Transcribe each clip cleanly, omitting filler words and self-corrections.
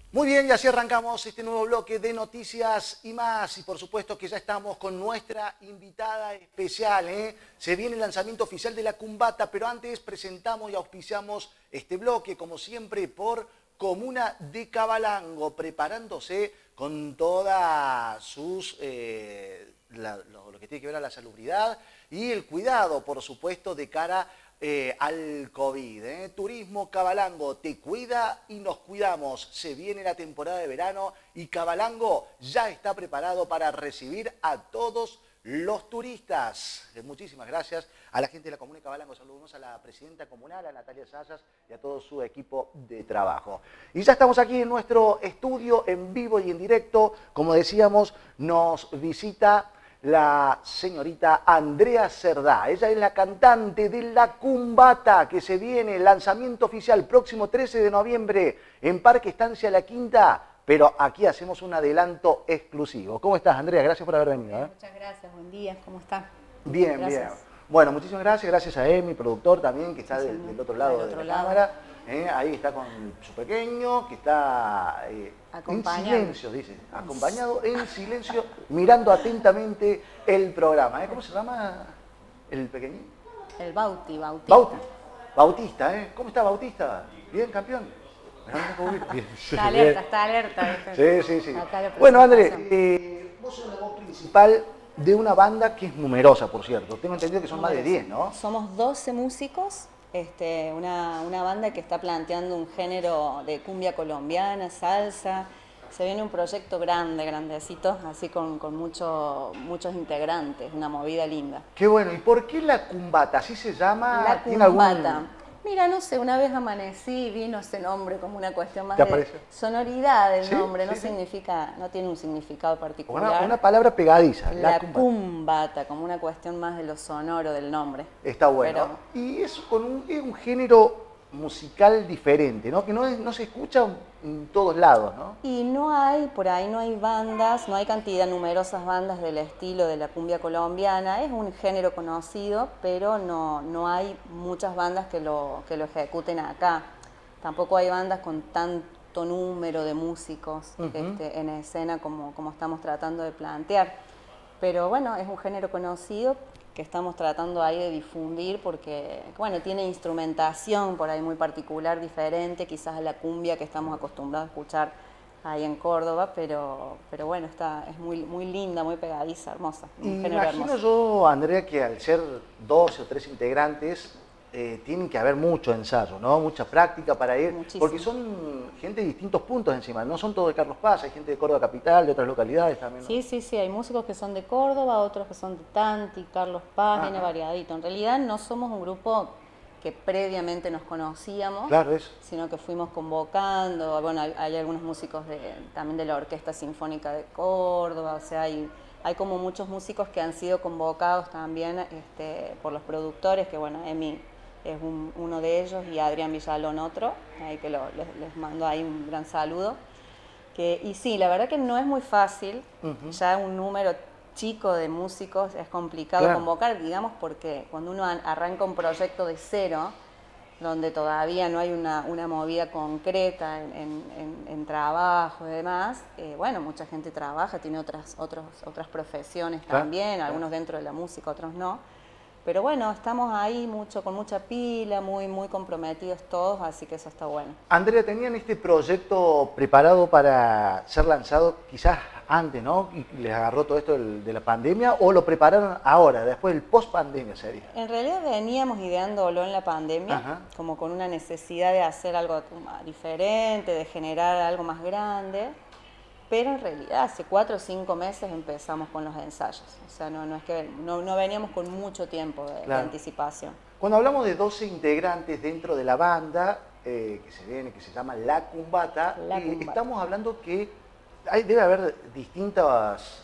Muy bien, y así arrancamos este nuevo bloque de noticias y más. Y por supuesto que ya estamos con nuestra invitada especial, ¿eh? Se viene el lanzamiento oficial de La Cumbata, pero antes presentamos y auspiciamos este bloque, como siempre, por Comuna de Cabalango, preparándose con todas sus... lo que tiene que ver a la salubridad y el cuidado, por supuesto, de cara al COVID. Turismo Cabalango te cuida y nos cuidamos. Se viene la temporada de verano y Cabalango ya está preparado para recibir a todos los turistas. Muchísimas gracias a la gente de la Comuna de Cabalango. Saludamos a la presidenta comunal, a Natalia Sayas y a todo su equipo de trabajo. Y ya estamos aquí en nuestro estudio en vivo y en directo. Como decíamos, nos visita la señorita Andrea Cerdá. Ella es la cantante de La Cumbata, que se viene, el lanzamiento oficial próximo 13 de noviembre en Parque Estancia La Quinta, pero aquí hacemos un adelanto exclusivo. ¿Cómo estás, Andrea? Gracias por haber venido. Muchas gracias, buen día, ¿cómo está? Bien, gracias. Bien. Bueno, muchísimas gracias a mi productor también, que está del otro lado de la cámara. Ahí está con su pequeño, que está en silencio, dice, acompañado en silencio, mirando atentamente el programa. ¿Cómo se llama el pequeñín? El Bautista. Bautista, ¿cómo está Bautista? ¿Bien, campeón? Está alerta. Sí. Bueno, André, vos sos la voz principal de una banda que es numerosa, por cierto. Tengo entendido que son más de 10, ¿no? Somos 12 músicos. Una banda que está planteando un género de cumbia colombiana, salsa. Se viene un proyecto grandecito, así con muchos integrantes, una movida linda. Qué bueno, ¿y por qué La Cumbata? ¿Así se llama? La Cumbata. Mira, no sé, una vez amanecí y vino ese nombre como una cuestión más de sonoridad del nombre, no significa, no tiene un significado particular. Una palabra pegadiza. La Cumbata, como una cuestión más de lo sonoro del nombre. Está bueno. Y es con un género musical diferente, ¿no? Que no se escucha en todos lados, ¿no? Y por ahí no hay bandas, no hay numerosas bandas del estilo de la cumbia colombiana. Es un género conocido, pero no hay muchas bandas que lo ejecuten acá. Tampoco hay bandas con tanto número de músicos en escena como estamos tratando de plantear. Pero bueno, es un género conocido que estamos tratando ahí de difundir porque, bueno, tiene instrumentación por ahí muy particular, diferente, quizás a la cumbia que estamos acostumbrados a escuchar ahí en Córdoba, pero bueno, es muy linda, muy pegadiza, hermosa. Imagino yo, Andrea, que al ser 12 o 3 integrantes, tienen que haber mucho ensayo, ¿no? Mucha práctica para ir, muchísimo. Porque son gente de distintos puntos encima, no son todos de Carlos Paz, hay gente de Córdoba capital, de otras localidades también, ¿no? Sí, hay músicos que son de Córdoba, otros que son de Tanti, Carlos Paz, viene variadito. En realidad no somos un grupo que previamente nos conocíamos, sino que fuimos convocando. Bueno, hay algunos músicos también de la Orquesta Sinfónica de Córdoba, o sea, hay como muchos músicos que han sido convocados también por los productores, que bueno, Emi es uno de ellos y Adrián Villalón otro, ahí que les mando ahí un gran saludo. Y sí, la verdad que no es muy fácil, ya un número chico de músicos es complicado convocar, digamos, porque cuando uno arranca un proyecto de cero, donde todavía no hay una movida concreta en trabajo y demás, bueno, mucha gente trabaja, tiene otras profesiones también, algunos dentro de la música, otros no. Pero bueno, estamos ahí con mucha pila, muy comprometidos todos, así que eso está bueno. Andrea, ¿tenían este proyecto preparado para ser lanzado quizás antes, ¿no? Y les agarró todo esto de la pandemia, o lo prepararon ahora, después del post-pandemia sería? En realidad veníamos ideándolo en la pandemia, como con una necesidad de hacer algo diferente, de generar algo más grande. Pero en realidad hace 4 o 5 meses empezamos con los ensayos. O sea, no es que no veníamos con mucho tiempo de anticipación. Cuando hablamos de 12 integrantes dentro de la banda, que se llama La Cumbata, estamos hablando que debe haber distintas,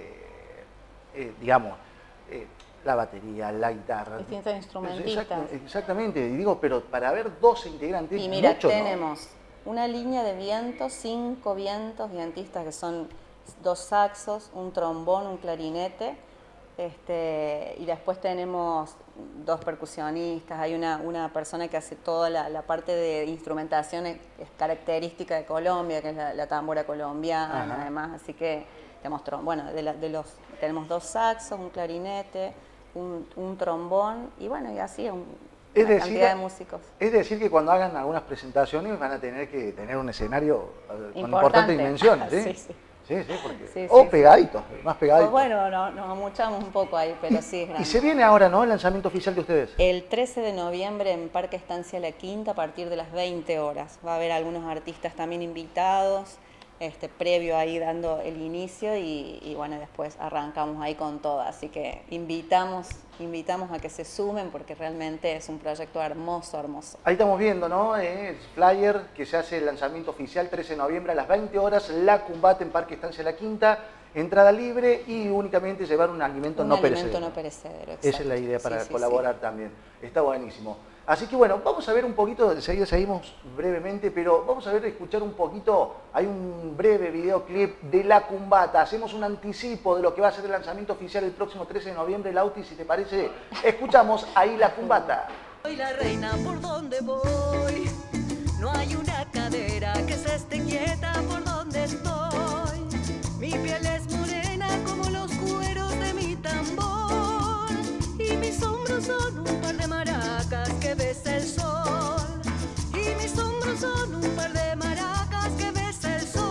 digamos, la batería, la guitarra. Distintos instrumentistas. Exactamente, y digo, pero para haber 12 integrantes, y mira, mucho, tenemos una línea de vientos, 5 vientistas que son 2 saxos, un trombón, un clarinete, y después tenemos 2 percusionistas, hay una persona que hace toda la parte de instrumentación, es característica de Colombia, que es la tambora colombiana, además, así que tenemos, bueno, tenemos 2 saxos, un clarinete, un trombón, y bueno, y así una cantidad de músicos. Es decir, que cuando hagan algunas presentaciones van a tener que tener un escenario con importantes dimensiones, ¿sí? Sí, sí. Sí, porque... pegaditos, más pegaditos. Bueno, nos amuchamos un poco ahí, pero sí es grande. Y se viene ahora, ¿no?, el lanzamiento oficial de ustedes. El 13 de noviembre en Parque Estancia La Quinta a partir de las 20 horas. Va a haber algunos artistas también invitados, previo ahí dando el inicio y bueno, después arrancamos ahí con todo. Así que invitamos a que se sumen porque realmente es un proyecto hermoso, hermoso. Ahí estamos viendo, ¿no? El flyer que se hace el lanzamiento oficial 13 de noviembre a las 20 horas, La Cumbata en Parque Estancia La Quinta, entrada libre y únicamente llevar un alimento no perecedero. Un alimento no perecedero, exacto. Esa es la idea para colaborar también. Está buenísimo. Así que bueno, vamos a ver un poquito, enseguida seguimos brevemente, pero vamos a ver, escuchar un poquito, hay un breve videoclip de La Cumbata, hacemos un anticipo de lo que va a ser el lanzamiento oficial el próximo 13 de noviembre, Lauti, si te parece, escuchamos ahí La Cumbata. Soy la reina por donde voy, no hay una cadera que se esté quieta por donde estoy, mi piel es morena como los cueros de mi tambor, y mis hombros son un par de maracas que besa el sol, y mis hombros son un par de maracas que besa el sol.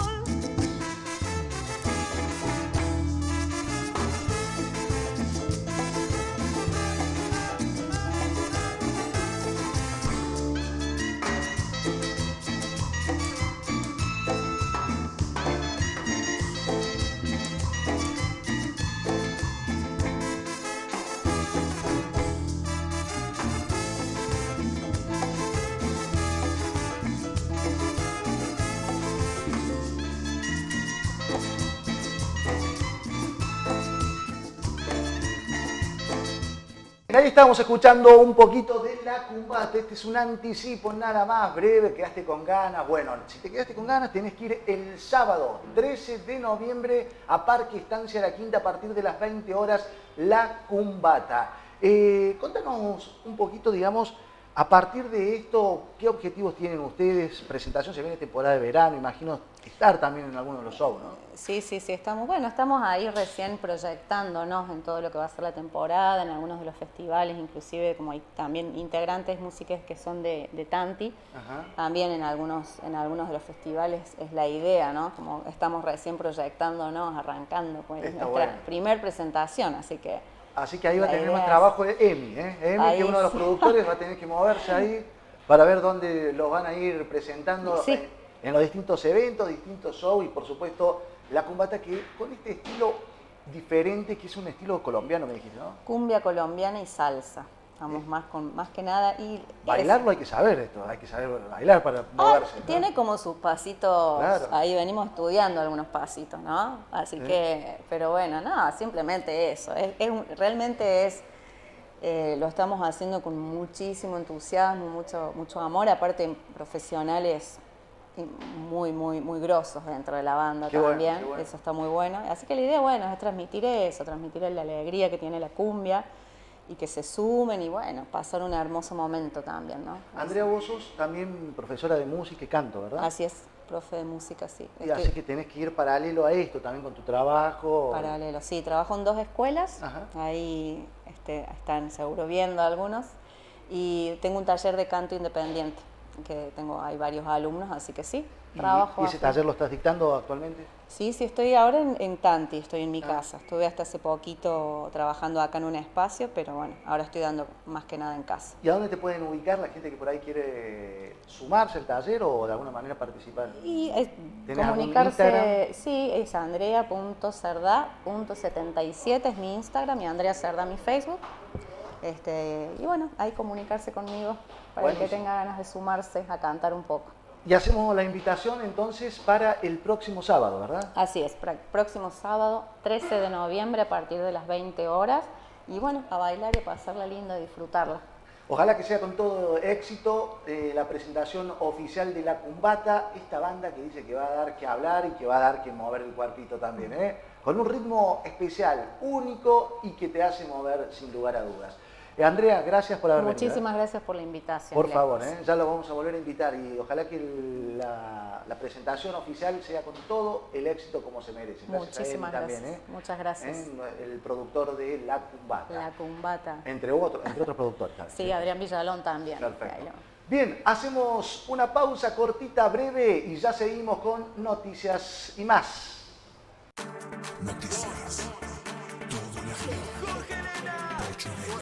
Ahí estamos escuchando un poquito de La Cumbata. Este es un anticipo nada más breve, quedaste con ganas. Bueno, si te quedaste con ganas tenés que ir el sábado 13 de noviembre a Parque Estancia La Quinta a partir de las 20 horas, La Cumbata. Contanos un poquito, digamos, a partir de esto, ¿qué objetivos tienen ustedes? Presentación, se viene temporada de verano, imagino estar también en alguno de los shows, ¿no? Sí, estamos ahí recién proyectándonos en todo lo que va a ser la temporada, en algunos de los festivales, inclusive como hay también integrantes, músicos que son de Tanti, también en algunos de los festivales es la idea, ¿no? Como estamos recién proyectándonos, arrancando pues nuestra primer presentación, así que ahí va a tener más trabajo Emi, Emi, que es uno de los productores, va a tener que moverse ahí para ver dónde lo van a ir presentando en los distintos eventos, distintos shows y por supuesto La Cumbata, que con este estilo diferente, que es un estilo colombiano, me dijiste, ¿no? Cumbia colombiana y salsa. Vamos más que nada. Y bailarlo hay que saber esto, hay que saber bailar para moverse, ¿no? Tiene como sus pasitos, ahí venimos estudiando algunos pasitos, ¿no? Así que, pero bueno, no, simplemente eso. Realmente lo estamos haciendo con muchísimo entusiasmo, mucho amor, aparte profesionales muy grosos dentro de la banda también, bueno. Eso está muy bueno. Así que la idea, es transmitir eso, transmitir la alegría que tiene la cumbia, y que se sumen y bueno, pasar un hermoso momento también, ¿no? Andrea, vos sos también profesora de música y canto, ¿verdad? Así es, profe de música, sí. Y así que tenés que ir paralelo a esto, también con tu trabajo. Paralelo, sí, trabajo en 2 escuelas, ahí están seguro viendo algunos, y tengo un taller de canto independiente, que hay varios alumnos, así que sí, trabajo. ¿Y ese taller lo estás dictando actualmente? Sí, estoy ahora en Tanti, estoy en mi casa. Estuve hasta hace poquito trabajando acá en un espacio, pero bueno, ahora estoy dando más que nada en casa. ¿Y a dónde te pueden ubicar la gente que por ahí quiere sumarse al taller o de alguna manera participar? Y comunicarse, sí, es andrea.cerda.77 es mi Instagram y Andrea Cerda mi Facebook. Y bueno, ahí comunicarse conmigo para el que tenga ganas de sumarse a cantar un poco. Y hacemos la invitación entonces para el próximo sábado, ¿verdad? Así es, próximo sábado, 13 de noviembre a partir de las 20 horas. Y bueno, a bailar y a pasarla linda, a disfrutarla. Ojalá que sea con todo éxito la presentación oficial de La Cumbata, esta banda que dice que va a dar que hablar y que va a dar que mover el cuerpito también, con un ritmo especial, único y que te hace mover sin lugar a dudas. Andrea, gracias por haber venido. Muchísimas gracias por la invitación. Por favor, ya lo vamos a volver a invitar y ojalá que la presentación oficial sea con todo el éxito como se merece. Gracias Muchísimas a él gracias. También, muchas gracias. El productor de La Cumbata. La Cumbata. Entre otros productores. Sí, Adrián Villalón también. Perfecto. Bien, hacemos una pausa cortita, breve, y ya seguimos con Noticias y Más. Noticias. Todo el año.